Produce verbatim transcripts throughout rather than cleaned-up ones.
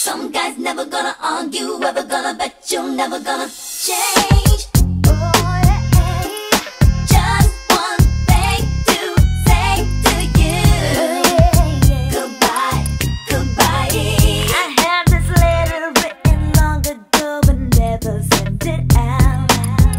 Some guys never gonna argue, ever gonna bet you're never gonna change. Oh, yeah. Just one thing to say to you. Goodbye, goodbye. I had this letter written long ago but never sent it out.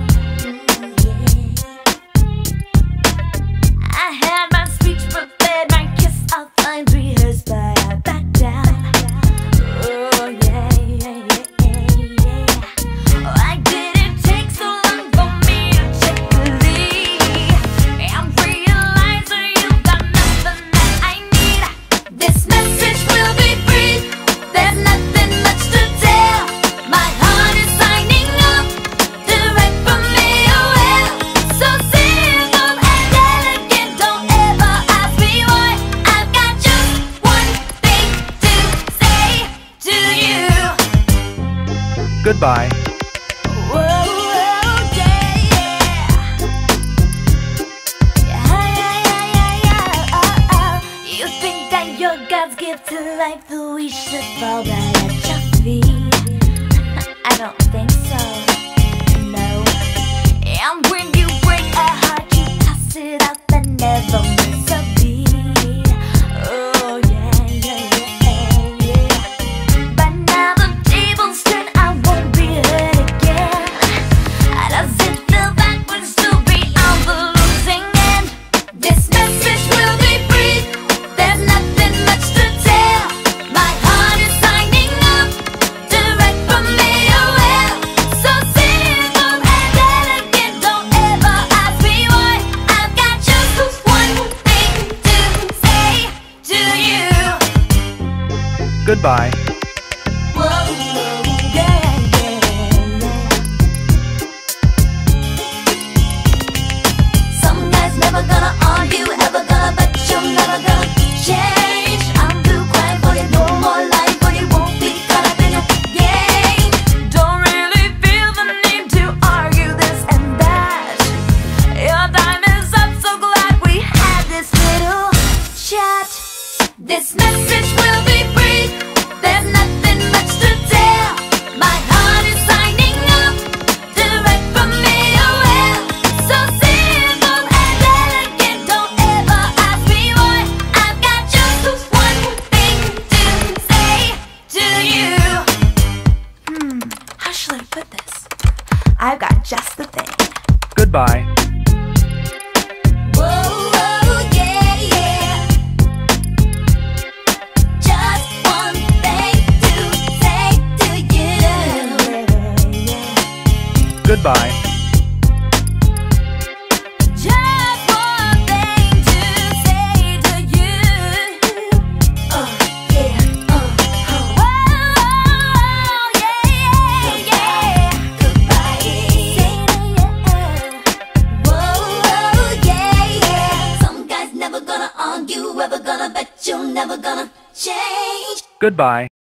I had my speech prepared, my kiss all lines rehearsed, but I backed down. Oh yeah, yeah, yeah, yeah. Oh, I didn't take so long for me to check the lead. I'm realizing you got nothing that I need. This message will be brief. There's nothing much to tell. My heart is signing up direct from me. Oh well, so simple and elegant. Don't ever ask me why. I've got just one thing to say to you. Goodbye. Whoa, whoa, yeah, yeah. Yeah, yeah, yeah, yeah, oh, oh. You think that you're God's gift to life, that we should fall right at your feet? I don't think so, no. And when you break a heart, you toss it up and never miss a beat. Oh yeah, yeah, yeah, yeah. But now the tables turn, I won't be hurt again. Does it feel backwards to be on the losing end? This message will be brief. There's nothing much to tell. My heart is signing up direct from me. Oh well, so simple and elegant. Don't ever ask me why. I've got just one thing to say to you. Goodbye. Whoa, whoa, yeah, yeah, yeah. Some guys never gonna argue, ever gonna bet you're never gonna change. I'm through crying for you, no more lying for you. Won't be caught up in a game. Don't really feel the need to argue this and that. Your time is up, so glad we had this little chat. This message will be brief. There's nothing much to tell. My heart is signing up direct from me. Oh well, so simple and elegant. Don't ever ask me why. I've got just one thing to say to you. Hmm, how should I put this? I've got just the thing. Goodbye. Whoa, whoa, yeah, yeah. Just one thing to say to you. Goodbye. Just one thing to say to you. Oh, yeah, oh, oh. Whoa, yeah, yeah, yeah. Goodbye. Say to you. Whoa, whoa, yeah, yeah. Some guys never gonna argue, ever gonna bet you're never gonna change. Goodbye.